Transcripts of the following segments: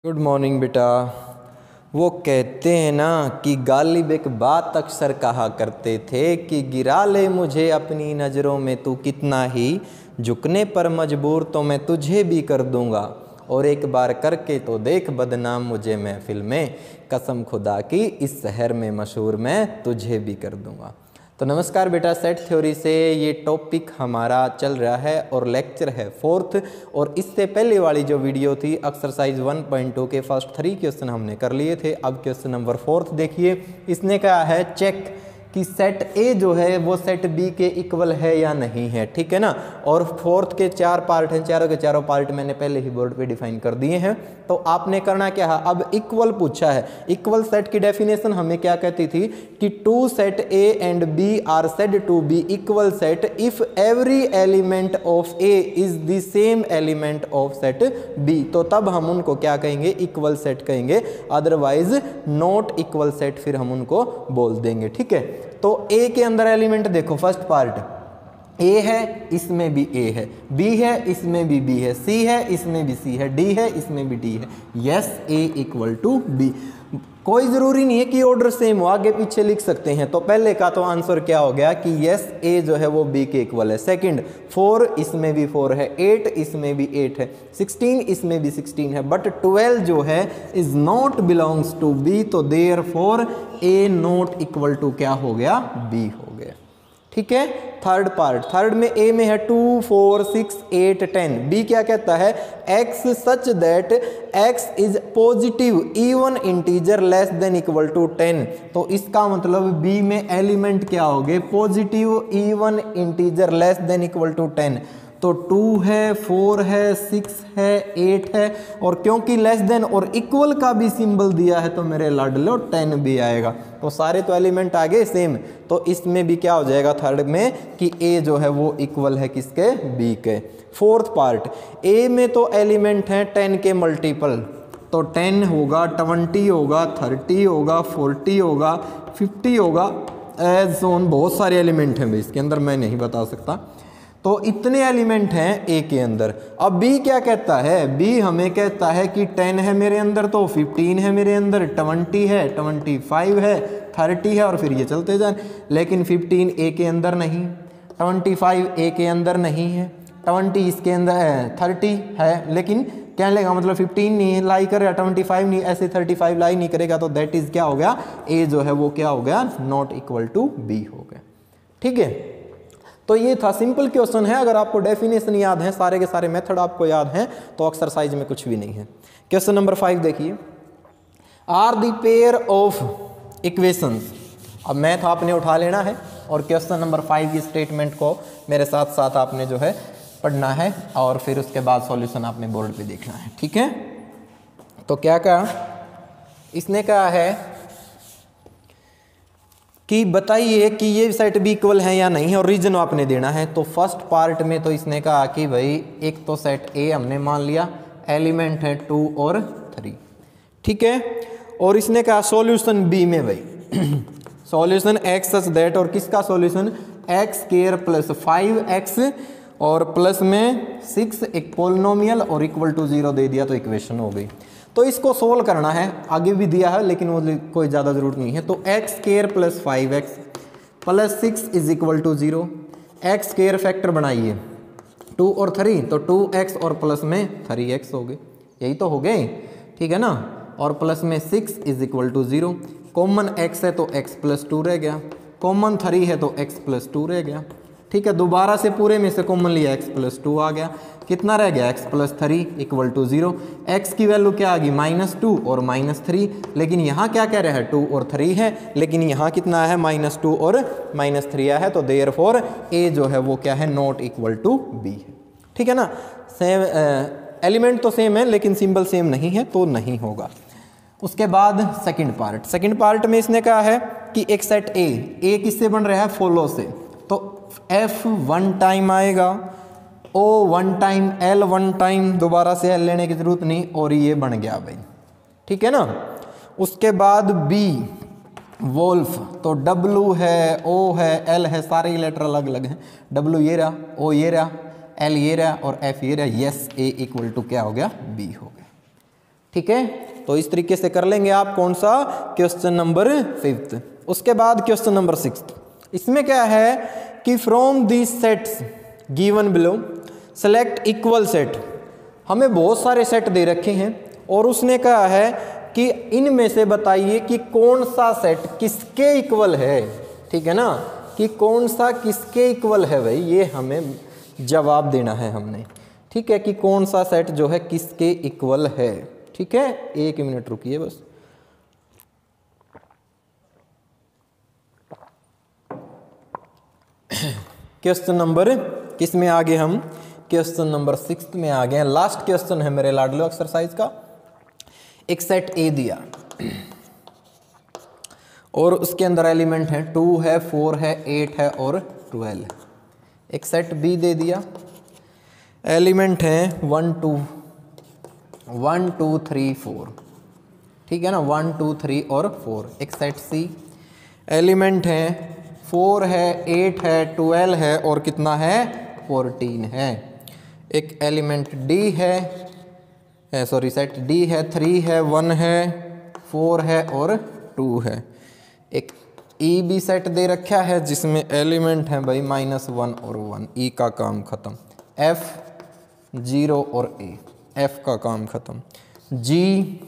Good morning बेटा। वो कहते हैं ना कि गालिब एक बात अक्सर कहा करते थे कि गिरा ले मुझे अपनी नज़रों में तू कितना ही, झुकने पर मजबूर तो मैं तुझे भी कर दूंगा, और एक बार करके तो देख बदनाम मुझे महफिल में, कसम खुदा की इस शहर में मशहूर मैं तुझे भी कर दूंगा। तो नमस्कार बेटा, सेट थ्योरी से ये टॉपिक हमारा चल रहा है और लेक्चर है 4th। और इससे पहले वाली जो वीडियो थी एक्सरसाइज 1.2 के फर्स्ट 3 क्वेश्चन हमने कर लिए थे। अब क्वेश्चन नंबर 4 देखिए। इसने कहा है चेक कि सेट ए जो है वो सेट बी के इक्वल है या नहीं है, ठीक है ना। और 4th के 4 पार्ट हैं, चारों के चारों पार्ट मैंने पहले ही बोर्ड पे डिफाइन कर दिए हैं। तो आपने करना क्या है, अब इक्वल पूछा है। इक्वल सेट की डेफिनेशन हमें क्या कहती थी कि two set A and B are said to be equal set if every element of A is the same element of set B. तो तब हम उनको क्या कहेंगे, इक्वल सेट कहेंगे, अदरवाइज नॉट इक्वल सेट फिर हम उनको बोल देंगे, ठीक है। तो ए के अंदर एलिमेंट देखो, फर्स्ट पार्ट ए है, इसमें भी ए है, बी है, इसमें भी बी है, सी है, इसमें भी सी है, डी है, इसमें भी डी है। Yes A equal to B. कोई जरूरी नहीं है कि ऑर्डर सेम हो, आगे पीछे लिख सकते हैं। तो पहले का तो आंसर क्या हो गया कि यस ए जो है वो बी के इक्वल है। सेकंड 4 इसमें भी 4 है, 8 इसमें भी 8 है, 16 इसमें भी 16 है, बट 12 जो है is not belongs to B. तो therefore A not equal to क्या हो गया, बी हो गया, ठीक है। थर्ड पार्ट, थर्ड में ए में है 2 4 6 8 10। बी क्या कहता है, x such that x is positive even integer less than equal to 10। तो इसका मतलब बी में एलिमेंट क्या हो गए, positive even integer less than equal to 10। तो 2 है, 4 है, 6 है, 8 है, और क्योंकि लेस देन और इक्वल का भी सिंबल दिया है तो मेरे लाडलो 10 भी आएगा। तो सारे तो एलिमेंट आ गए सेम। तो इसमें भी क्या हो जाएगा थर्ड में कि ए जो है वो इक्वल है किसके, बी के। फोर्थ पार्ट, ए में तो एलिमेंट हैं 10 के मल्टीपल। तो 10 होगा, 20 होगा, 30 होगा, 40 होगा, 50 होगा, एज ऑन बहुत सारे एलिमेंट हैं भाई इसके अंदर, मैं नहीं बता सकता। तो इतने एलिमेंट हैं ए के अंदर। अब बी क्या कहता है, बी हमें कहता है कि 10 है मेरे अंदर, तो 15 है मेरे अंदर, 20 है, 25 है, 30 है, और फिर ये चलते जाए। लेकिन 15 ए के अंदर नहीं, 25 ए के अंदर नहीं है, 20 इसके अंदर है, 30 है, लेकिन क्या लेगा, मतलब 15 नहीं लाई करेगा, 25 नहीं, ऐसे 35 लाई नहीं करेगा। तो दैट इज क्या हो गया, ए जो है वो क्या हो गया, नॉट इक्वल टू बी हो गया, ठीक है। तो ये था, सिंपल क्वेश्चन है। अगर आपको डेफिनेशन याद है, सारे के सारे मेथड आपको याद हैं, तो एक्सरसाइज में कुछ भी नहीं है। क्वेश्चन नंबर 5 देखिए, are the pair of equations. अब मैथ आपने उठा लेना है और क्वेश्चन नंबर 5 की स्टेटमेंट को मेरे साथ साथ आपने जो है पढ़ना है, और फिर उसके बाद सॉल्यूशन आपने बोर्ड पे देखना है, ठीक है। तो क्या कहा इसने, कहा है कि बताइए कि ये सेट बी इक्वल है या नहीं है, और रीजन आपने देना है। तो फर्स्ट पार्ट में तो इसने कहा कि भाई एक तो सेट ए हमने मान लिया, एलिमेंट है 2 और 3, ठीक है। और इसने कहा सॉल्यूशन बी में भाई सॉल्यूशन एक्स सच दैट, और किसका solution, x square plus 5x और प्लस में 6 एक पोलिनोमियल और इक्वल टू 0 दे दिया, तो इक्वेशन हो गई। तो इसको सोल्व करना है, आगे भी दिया है लेकिन वो कोई ज़्यादा ज़रूरत नहीं है। तो x square plus 5x plus 6 is equal to 0। X square factor बनाइए 2 और 3, तो 2x और प्लस में 3x हो गए, यही तो हो गए, ठीक है ना। और प्लस में 6 is equal to 0। Common x है तो x प्लस 2 रह गया, कॉमन 3 है तो x प्लस 2 रह गया, ठीक है। दोबारा से पूरे में से कॉमन लिया, x प्लस 2 आ गया, कितना रह गया, x plus 3 equal to 0। x की वैल्यू क्या आ गई, -2 और -3, लेकिन यहाँ क्या कह रहा है, 2 और 3 है, लेकिन यहाँ कितना है, -2 और -3 आया है। तो देयरफॉर a जो है वो क्या है, नॉट इक्वल टू b है, ठीक है ना। सेम एलिमेंट तो सेम है लेकिन सिंबल सेम नहीं है, तो नहीं होगा। उसके बाद सेकंड पार्ट, सेकंड पार्ट में इसने कहा है कि एक सेट ए किससे बन रहा है, फॉलो से। तो f 1 टाइम आएगा, o 1 टाइम, l 1 टाइम, दोबारा से l लेने की जरूरत नहीं, और ये बन गया भाई, ठीक है ना। उसके बाद b वोल्फ, तो w है, o है, l है, सारे लेटर अलग अलग हैं, w ये रहा, o ये रहा, l ये रहा और f ये रहा। यस a इक्वल टू क्या हो गया, b हो गया, ठीक है, तो इस तरीके से कर लेंगे आप कौन सा, क्वेश्चन नंबर 5। उसके बाद क्वेश्चन नंबर 6, इसमें क्या है कि from these sets given below select equal set. हमें बहुत सारे सेट दे रखे हैं और उसने कहा है कि इनमें से बताइए कि कौन सा सेट किसके इक्वल है। ठीक है ना, कि कौन सा किसके इक्वल है भाई, ये हमें जवाब देना है हमने। ठीक है, कि कौन सा सेट जो है किसके इक्वल है। ठीक है, 1 मिनट रुकिए बस। क्वेश्चन नंबर किस में आ गए हम, क्वेश्चन नंबर 6 में आ गए हैं। लास्ट क्वेश्चन है मेरे लाडलो एक्सरसाइज का। एक सेट ए दिया और उसके अंदर एलिमेंट है 2 है, 4 है, 8 है और 12। एक सेट बी दे दिया, एलिमेंट है 1 2 3 4। ठीक है ना, 1 2 3 और 4। एक सेट सी, एलिमेंट है 4 है, 8 है, 12 है और कितना है, 14 है। एक एलिमेंट डी है, सॉरी सेट डी है, 3 है, 1 है, 4 है और 2 है। एक ई बी सेट दे रखा है जिसमें एलिमेंट है भाई -1 और 1। ई का काम खत्म। एफ 0 और ए, एफ का काम खत्म। जी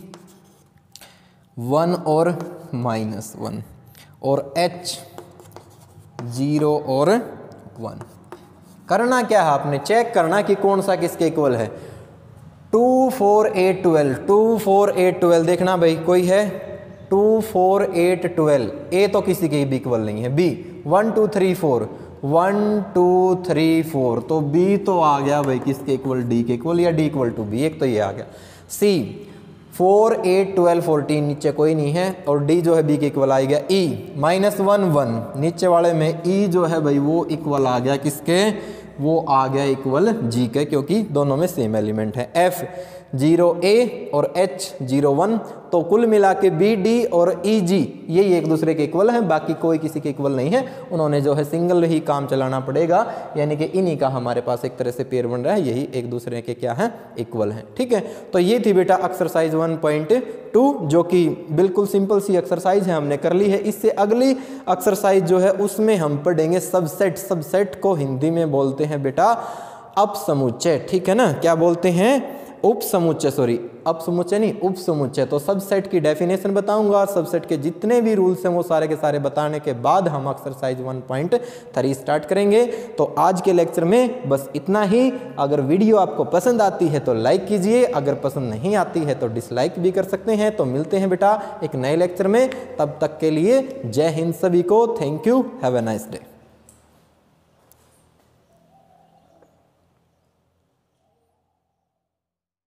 1 और -1 और एच 0 और 1। करना क्या है आपने, चेक करना कि कौन सा किसके इक्वल है। 2 4 8 12, 2 4 8 12 देखना भाई, कोई है 2 4 8 12, ए तो किसी के भी इक्वल नहीं है। बी 1 2 3 4, 1 2 3 4, तो बी तो आ गया भाई किसके इक्वल, डी के इक्वल या डी इक्वल टू बी, एक तो ये आ गया। सी 4 8 12 14, नीचे कोई नहीं है और डी जो है बी के इक्वल आ गया। ई -1 1, नीचे वाले में ई जो है भाई वो इक्वल आ गया किसके, वो आ गया इक्वल जी के, क्योंकि दोनों में सेम एलिमेंट है। एफ 0 ए और एच 0 1, तो कुल मिला के बी डी और ई जी ये एक दूसरे के इक्वल हैं, बाकी कोई किसी के इक्वल नहीं है। उन्होंने जो है सिंगल ही काम चलाना पड़ेगा, यानी कि इन्हीं का हमारे पास एक तरह से पेयर बन रहा है, यही एक दूसरे के क्या है, इक्वल हैं। ठीक है, तो ये थी बेटा एक्सरसाइज 1.2, जो कि बिल्कुल सिंपल सी एक्सरसाइज है, हमने कर ली है। इससे अगली एक्सरसाइज जो है उसमें हम पढ़ेंगे सबसेट। सबसेट को हिंदी में बोलते हैं बेटा अपसमुच्चय। ठीक है ना, क्या बोलते हैं, उपसमुच्चय, सॉरी अपसमुच्चय नहीं, उपसमुच्चय। तो सबसेट की डेफिनेशन बताऊंगा, सबसेट के जितने भी रूल्स हैं वो सारे के सारे बताने के बाद हम एक्सरसाइज 1.3 स्टार्ट करेंगे। तो आज के लेक्चर में बस इतना ही। अगर वीडियो आपको पसंद आती है तो लाइक कीजिए, अगर पसंद नहीं आती है तो डिसलाइक भी कर सकते हैं। तो मिलते हैं बेटा एक नए लेक्चर में, तब तक के लिए जय हिंद सभी को। Thank you, have a nice day.